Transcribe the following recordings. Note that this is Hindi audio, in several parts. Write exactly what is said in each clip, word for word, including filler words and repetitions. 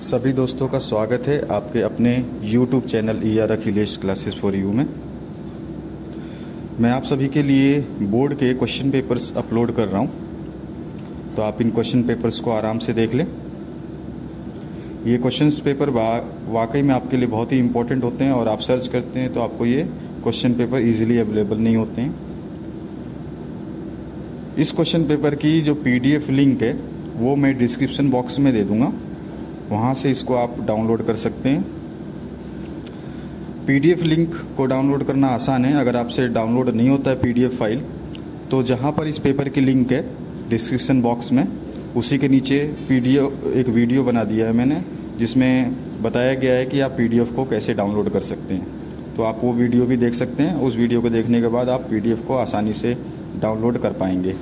सभी दोस्तों का स्वागत है आपके अपने YouTube channel E R Akhilesh classes for you में। मैं आप सभी के लिए बोर्ड के क्वेश्चन पेपर्स अपलोड कर रहा हूं, तो आप इन क्वेश्चन पेपर्स को आराम से देख लें। ये क्वेश्चन पेपर वा, वाकई में आपके लिए बहुत ही इम्पोर्टेंट होते हैं और आप सर्च करते हैं तो आपको ये क्वेश्चन पेपर इजीली अवेलेबल नहीं होते हैं। इस क्वेश्चन पेपर की जो पीडीएफ लिंक है वो मैं डिस्क्रिप्शन बॉक्स में दे दूंगा, वहाँ से इसको आप डाउनलोड कर सकते हैं। पीडीएफ लिंक को डाउनलोड करना आसान है। अगर आपसे डाउनलोड नहीं होता है पीडीएफ फाइल, तो जहाँ पर इस पेपर की लिंक है डिस्क्रिप्शन बॉक्स में, उसी के नीचे पीडीएफ एक वीडियो बना दिया है मैंने, जिसमें बताया गया है कि आप पीडीएफ को कैसे डाउनलोड कर सकते हैं। तो आप वो वीडियो भी देख सकते हैं। उस वीडियो को देखने के बाद आप पीडीएफ को आसानी से डाउनलोड कर पाएंगे।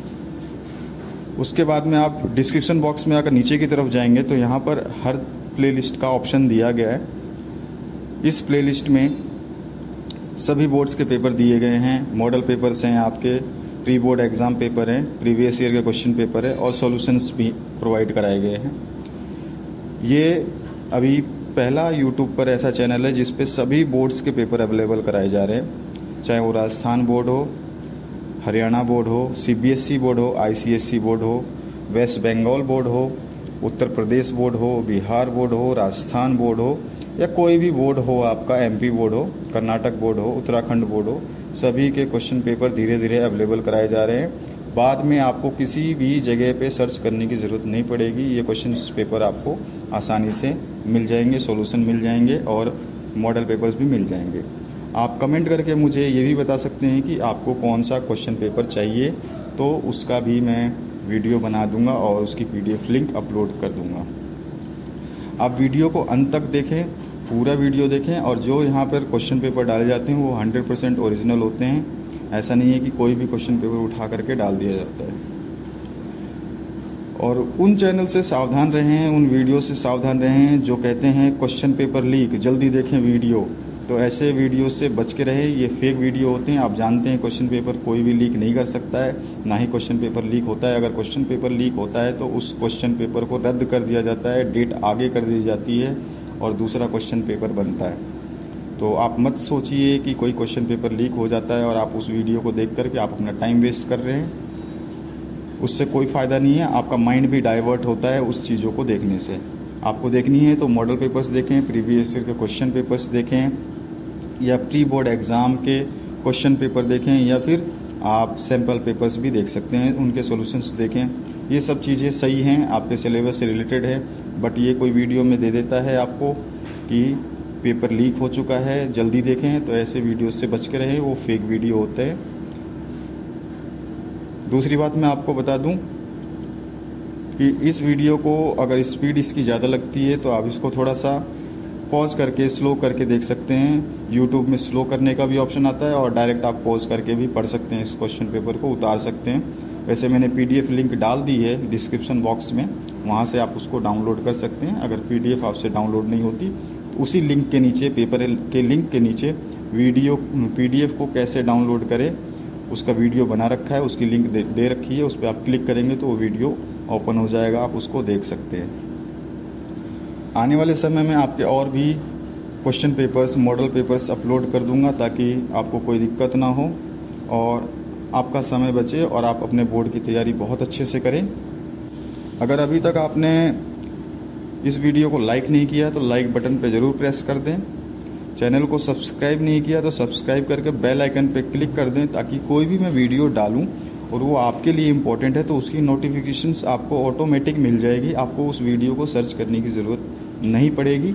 उसके बाद में आप डिस्क्रिप्शन बॉक्स में अगर नीचे की तरफ जाएंगे तो यहाँ पर हर प्लेलिस्ट का ऑप्शन दिया गया है। इस प्लेलिस्ट में सभी बोर्ड्स के पेपर दिए गए हैं। मॉडल पेपर्स हैं, आपके प्री बोर्ड एग्जाम पेपर हैं, प्रीवियस ईयर के क्वेश्चन पेपर है और सॉल्यूशंस भी प्रोवाइड कराए गए हैं। ये अभी पहला यूट्यूब पर ऐसा चैनल है जिस पे सभी बोर्ड्स के पेपर अवेलेबल कराए जा रहे हैं, चाहे वो राजस्थान बोर्ड हो, हरियाणा बोर्ड हो, सीबीएसई बोर्ड हो, आईसीएसई बोर्ड हो, वेस्ट बंगाल बोर्ड हो, उत्तर प्रदेश बोर्ड हो, बिहार बोर्ड हो, राजस्थान बोर्ड हो, या कोई भी बोर्ड हो आपका, एमपी बोर्ड हो, कर्नाटक बोर्ड हो, उत्तराखंड बोर्ड हो, सभी के क्वेश्चन पेपर धीरे धीरे अवेलेबल कराए जा रहे हैं। बाद में आपको किसी भी जगह पे सर्च करने की ज़रूरत नहीं पड़ेगी। ये क्वेश्चन पेपर आपको आसानी से मिल जाएंगे, सॉल्यूशन मिल जाएंगे और मॉडल पेपर्स भी मिल जाएंगे। आप कमेंट करके मुझे ये भी बता सकते हैं कि आपको कौन सा क्वेश्चन पेपर चाहिए, तो उसका भी मैं वीडियो बना दूंगा और उसकी पीडीएफ लिंक अपलोड कर दूंगा। आप वीडियो को अंत तक देखें, पूरा वीडियो देखें, और जो यहाँ पर क्वेश्चन पेपर डाले जाते हैं वो हंड्रेड परसेंट ओरिजिनल होते हैं। ऐसा नहीं है कि कोई भी क्वेश्चन पेपर उठा करके डाल दिया जाता है। और उन चैनल से सावधान रहें, उन वीडियो से सावधान रहें जो कहते हैं क्वेश्चन पेपर लीक, जल्दी देखें वीडियो। तो ऐसे वीडियो से बच के रहें। ये फेक वीडियो होते हैं। आप जानते हैं क्वेश्चन पेपर कोई भी लीक नहीं कर सकता है, ना ही क्वेश्चन पेपर लीक होता है। अगर क्वेश्चन पेपर लीक होता है तो उस क्वेश्चन पेपर को रद्द कर दिया जाता है, डेट आगे कर दी जाती है और दूसरा क्वेश्चन पेपर बनता है। तो आप मत सोचिए कि कोई क्वेश्चन पेपर लीक हो जाता है और आप उस वीडियो को देख करके आप अपना टाइम वेस्ट कर रहे हैं। उससे कोई फ़ायदा नहीं है। आपका माइंड भी डाइवर्ट होता है उस चीज़ों को देखने से। आपको देखनी है तो मॉडल पेपर्स देखें, प्रीवियस ईयर के क्वेश्चन पेपर्स देखें, या प्री बोर्ड एग्ज़ाम के क्वेश्चन पेपर देखें, या फिर आप सैम्पल पेपर्स भी देख सकते हैं, उनके सॉल्यूशंस देखें। ये सब चीज़ें सही हैं, आपके सिलेबस से रिलेटेड है। बट ये कोई वीडियो में दे देता है आपको कि पेपर लीक हो चुका है, जल्दी देखें, तो ऐसे वीडियो से बच के रहें, वो फेक वीडियो होते हैं। दूसरी बात मैं आपको बता दूं कि इस वीडियो को अगर स्पीड इसकी ज़्यादा लगती है तो आप इसको थोड़ा सा पॉज करके स्लो करके देख सकते हैं। यूट्यूब में स्लो करने का भी ऑप्शन आता है और डायरेक्ट आप पॉज करके भी पढ़ सकते हैं, इस क्वेश्चन पेपर को उतार सकते हैं। वैसे मैंने पीडीएफ लिंक डाल दी है डिस्क्रिप्शन बॉक्स में, वहाँ से आप उसको डाउनलोड कर सकते हैं। अगर पीडीएफ आपसे डाउनलोड नहीं होती तो उसी लिंक के नीचे, पेपर के लिंक के नीचे वीडियो पीडीएफ को कैसे डाउनलोड करें उसका वीडियो बना रखा है, उसकी लिंक दे, दे रखी है। उस पर आप क्लिक करेंगे तो वो वीडियो ओपन हो जाएगा, आप उसको देख सकते हैं। आने वाले समय में आपके और भी question papers, model papers upload कर दूंगा ताकि आपको कोई दिक्कत ना हो और आपका समय बचे और आप अपने बोर्ड की तैयारी बहुत अच्छे से करें। अगर अभी तक आपने इस वीडियो को लाइक नहीं किया तो लाइक बटन पे ज़रूर प्रेस कर दें। चैनल को सब्सक्राइब नहीं किया तो सब्सक्राइब करके बेल आइकन पे क्लिक कर दें ताकि कोई भी मैं वीडियो डालूं और वो आपके लिए इम्पोर्टेंट है तो उसकी नोटिफिकेशंस आपको ऑटोमेटिक मिल जाएगी। आपको उस वीडियो को सर्च करने की ज़रूरत नहीं पड़ेगी।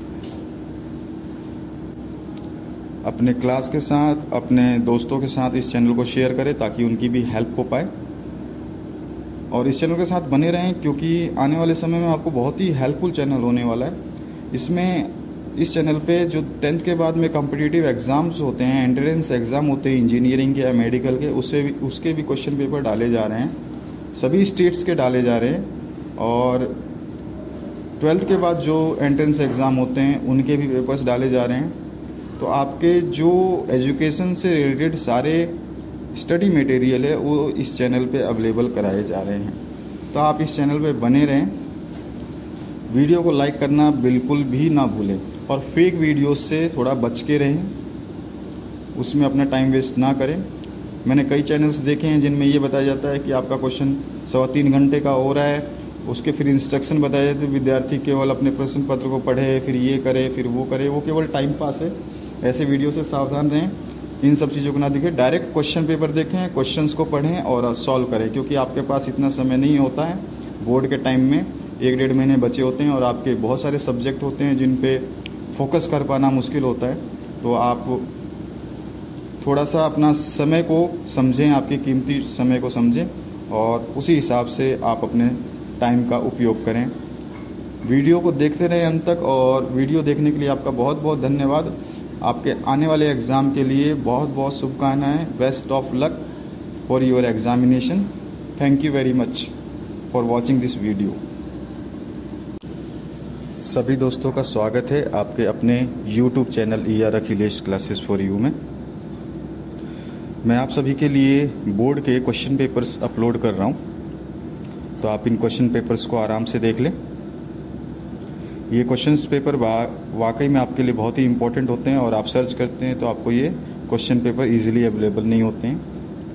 अपने क्लास के साथ, अपने दोस्तों के साथ इस चैनल को शेयर करें ताकि उनकी भी हेल्प हो पाए, और इस चैनल के साथ बने रहें क्योंकि आने वाले समय में आपको बहुत ही हेल्पफुल चैनल होने वाला है। इसमें इस चैनल पे जो टेंथ के बाद में कॉम्पिटिटिव एग्ज़ाम्स होते हैं, एंट्रेंस एग्ज़ाम होते हैं इंजीनियरिंग के या मेडिकल के, उससे भी उसके भी क्वेश्चन पेपर डाले जा रहे हैं। सभी स्टेट्स के डाले जा रहे हैं और ट्वेल्थ के बाद जो एंट्रेंस एग्ज़ाम होते हैं उनके भी पेपर्स डाले जा रहे हैं। तो आपके जो एजुकेशन से रिलेटेड सारे स्टडी मटेरियल है वो इस चैनल पे अवेलेबल कराए जा रहे हैं। तो आप इस चैनल पे बने रहें। वीडियो को लाइक करना बिल्कुल भी ना भूलें और फेक वीडियो से थोड़ा बच के रहें, उसमें अपना टाइम वेस्ट ना करें। मैंने कई चैनल्स देखे हैं जिनमें ये बताया जाता है कि आपका क्वेश्चन सवा तीन घंटे का हो रहा है, उसके फिर इंस्ट्रक्शन बताए जाते हैं, विद्यार्थी केवल अपने प्रश्न पत्र को पढ़े, फिर ये करे, फिर वो करे, वो केवल टाइम पास है। ऐसे वीडियो से सावधान रहें, इन सब चीज़ों को ना देखें, डायरेक्ट क्वेश्चन पेपर देखें, क्वेश्चंस को पढ़ें और सॉल्व करें, क्योंकि आपके पास इतना समय नहीं होता है। बोर्ड के टाइम में एक डेढ़ महीने बचे होते हैं और आपके बहुत सारे सब्जेक्ट होते हैं जिन पे फोकस कर पाना मुश्किल होता है। तो आप थोड़ा सा अपना समय को समझें, आपके कीमती समय को समझें और उसी हिसाब से आप अपने टाइम का उपयोग करें। वीडियो को देखते रहें अंत तक और वीडियो देखने के लिए आपका बहुत बहुत धन्यवाद। आपके आने वाले एग्ज़ाम के लिए बहुत बहुत शुभकामनाएं। Best of luck for your examination. Thank you very much for watching this video. सभी दोस्तों का स्वागत है आपके अपने YouTube channel E R Akhilesh classes for you में। मैं आप सभी के लिए बोर्ड के क्वेश्चन पेपर्स अपलोड कर रहा हूं, तो आप इन क्वेश्चन पेपर्स को आराम से देख लें। ये क्वेश्चन पेपर वा, वाकई में आपके लिए बहुत ही इंपॉर्टेंट होते हैं और आप सर्च करते हैं तो आपको ये क्वेश्चन पेपर इजीली अवेलेबल नहीं होते हैं।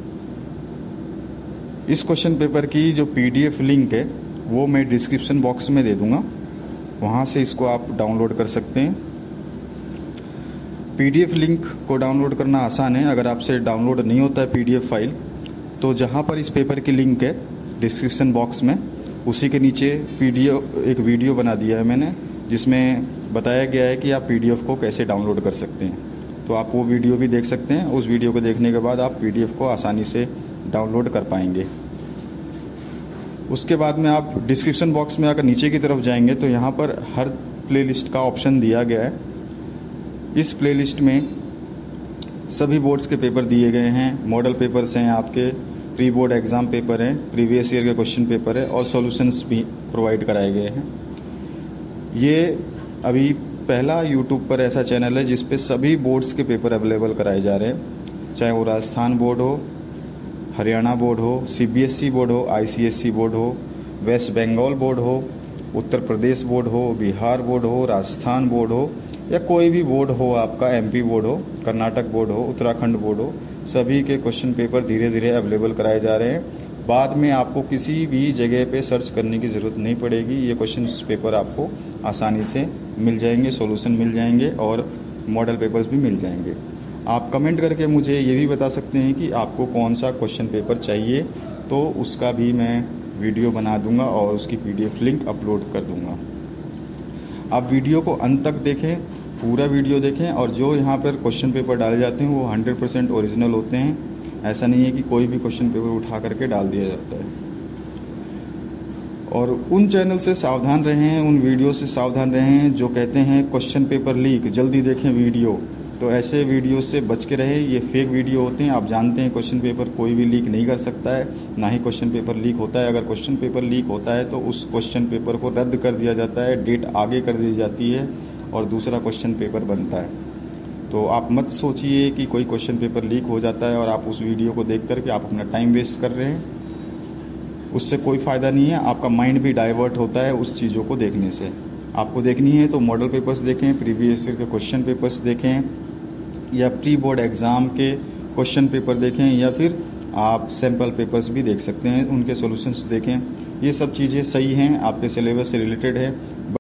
इस क्वेश्चन पेपर की जो पीडीएफ लिंक है वो मैं डिस्क्रिप्शन बॉक्स में दे दूंगा, वहाँ से इसको आप डाउनलोड कर सकते हैं। पीडीएफ लिंक को डाउनलोड करना आसान है। अगर आपसे डाउनलोड नहीं होता है पीडीएफ फाइल, तो जहाँ पर इस पेपर की लिंक है डिस्क्रिप्शन बॉक्स में, उसी के नीचे पीडीएफ एक वीडियो बना दिया है मैंने, जिसमें बताया गया है कि आप पीडीएफ को कैसे डाउनलोड कर सकते हैं। तो आप वो वीडियो भी देख सकते हैं। उस वीडियो को देखने के बाद आप पीडीएफ को आसानी से डाउनलोड कर पाएंगे। उसके बाद में आप डिस्क्रिप्शन बॉक्स में आकर नीचे की तरफ जाएंगे तो यहाँ पर हर प्लेलिस्ट का ऑप्शन दिया गया है। इस प्लेलिस्ट में सभी बोर्ड्स के पेपर दिए गए हैं, मॉडल पेपर्स हैं, आपके प्री बोर्ड एग्जाम पेपर हैं, प्रीवियस ईयर के क्वेश्चन पेपर है और सॉल्यूशंस भी प्रोवाइड कराए गए हैं। ये अभी पहला यूट्यूब पर ऐसा चैनल है जिस पे सभी बोर्ड्स के पेपर अवेलेबल कराए जा रहे हैं, चाहे वो राजस्थान बोर्ड हो, हरियाणा बोर्ड हो, सीबीएसई बोर्ड हो, आईसीएसई बोर्ड हो, वेस्ट बंगाल बोर्ड हो, उत्तर प्रदेश बोर्ड हो, बिहार बोर्ड हो, राजस्थान बोर्ड हो या कोई भी बोर्ड हो, आपका एमपी बोर्ड हो, कर्नाटक बोर्ड हो, उत्तराखंड बोर्ड हो, सभी के क्वेश्चन पेपर धीरे धीरे अवेलेबल कराए जा रहे हैं। बाद में आपको किसी भी जगह पे सर्च करने की ज़रूरत नहीं पड़ेगी। ये क्वेश्चन पेपर आपको आसानी से मिल जाएंगे, सॉल्यूशन मिल जाएंगे और मॉडल पेपर्स भी मिल जाएंगे। आप कमेंट करके मुझे ये भी बता सकते हैं कि आपको कौन सा क्वेश्चन पेपर चाहिए, तो उसका भी मैं वीडियो बना दूंगा और उसकी पीडीएफ लिंक अपलोड कर दूंगा। आप वीडियो को अंत तक देखें, पूरा वीडियो देखें और जो यहाँ पर क्वेश्चन पेपर डाले जाते हैं वो हंड्रेड परसेंट ओरिजिनल होते हैं। ऐसा नहीं है कि कोई भी क्वेश्चन पेपर उठा करके डाल दिया जाता है। और उन चैनल से सावधान रहें, उन वीडियो से सावधान रहें जो कहते हैं क्वेश्चन पेपर लीक, जल्दी देखें वीडियो। तो ऐसे वीडियो से बच के रहें, ये फेक वीडियो होते हैं। आप जानते हैं क्वेश्चन पेपर कोई भी लीक नहीं कर सकता है, ना ही क्वेश्चन पेपर लीक होता है। अगर क्वेश्चन पेपर लीक होता है तो उस क्वेश्चन पेपर को रद्द कर दिया जाता है, डेट आगे कर दी जाती है और दूसरा क्वेश्चन पेपर बनता है। तो आप मत सोचिए कि कोई क्वेश्चन पेपर लीक हो जाता है और आप उस वीडियो को देख करके आप अपना टाइम वेस्ट कर रहे हैं, उससे कोई फ़ायदा नहीं है। आपका माइंड भी डाइवर्ट होता है उस चीज़ों को देखने से। आपको देखनी है तो मॉडल पेपर्स देखें, प्रीवियस ईयर के क्वेश्चन पेपर्स देखें या प्री बोर्ड एग्ज़ाम के क्वेश्चन पेपर देखें या फिर आप सैम्पल पेपर्स भी देख सकते हैं, उनके सॉल्यूशंस देखें। ये सब चीज़ें सही हैं, आपके सिलेबस से रिलेटेड है।